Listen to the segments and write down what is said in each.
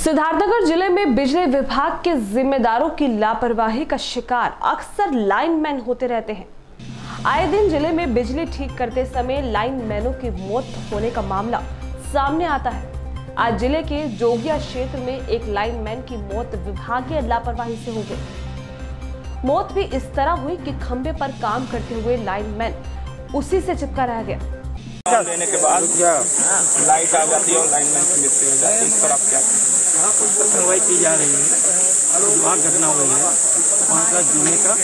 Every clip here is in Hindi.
सिद्धार्थनगर जिले में बिजली विभाग के जिम्मेदारों की लापरवाही का शिकार अक्सर लाइनमैन होते रहते हैं। आए दिन जिले में बिजली ठीक करते समय लाइनमैनों की मौत होने का मामला सामने आता है। आज जिले के जोगिया क्षेत्र में एक लाइनमैन की मौत विभागीय लापरवाही से हो गई। मौत भी इस तरह हुई कि खंभे पर काम करते हुए लाइनमैन उसी से चिपका रह गया। लेने के बाद लाइट आ जाती है और लाइनमैन की मृत्यु हो जाती है। इस पर आप क्या कार्रवाई की जा रही है। वहाँ घटना हुई है 5 बीमे का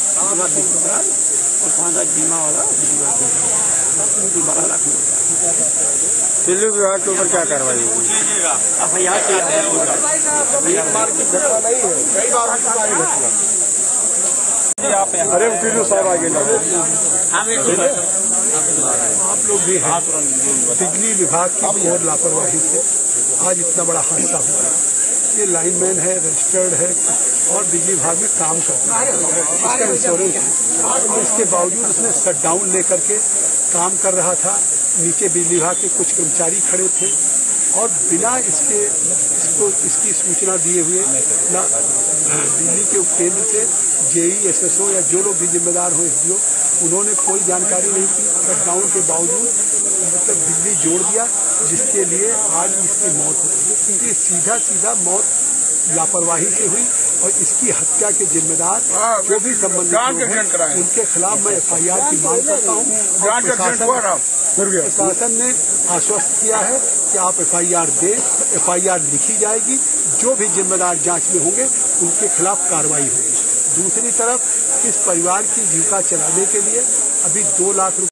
और 5 बीमा वाला उनकी 12 लाख बिजली विभाग के ऊपर क्या कार्रवाई होगी? अरे साहब आगे आप लोग भी हैं। बिजली विभाग की और लापरवाही से आज इतना बड़ा हादसा हुआ। ये लाइनमैन है, रजिस्टर्ड है और बिजली विभाग में काम करता है, इसका इंश्योरेंस है और इसके बावजूद उसने शट डाउन लेकर के काम कर रहा था। नीचे बिजली विभाग के कुछ कर्मचारी खड़े थे और बिना इसकी सूचना दिए हुए ना दिल्ली के उपकेंद्र से जेई एसएसओ या जो लोग भी जिम्मेदार हो एसडीओ उन्होंने कोई जानकारी नहीं की। शटडाउन के बावजूद मतलब बिजली जोड़ दिया, जिसके लिए आज इसकी मौत हुई। ये सीधा मौत लापरवाही से हुई और इसकी हत्या के जिम्मेदार जो भी संबंधित हैं उनके खिलाफ मैं एफआईआर की मांग करता हूँ। प्रशासन ने आश्वस्त किया है कि आप एफआईआर दें, एफआईआर लिखी जाएगी, जो भी जिम्मेदार जांच में होंगे उनके खिलाफ कार्रवाई होगी। दूसरी तरफ इस परिवार की जीविका चलाने के लिए अभी 2 लाख